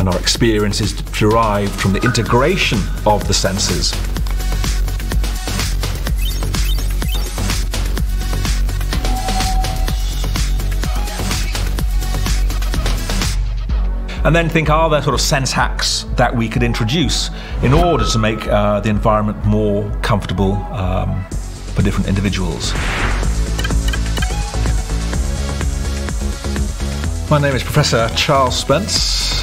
and our experience is derived from the integration of the senses. And then think, are there sort of sense hacks that we could introduce in order to make the environment more comfortable for different individuals? My name is Professor Charles Spence.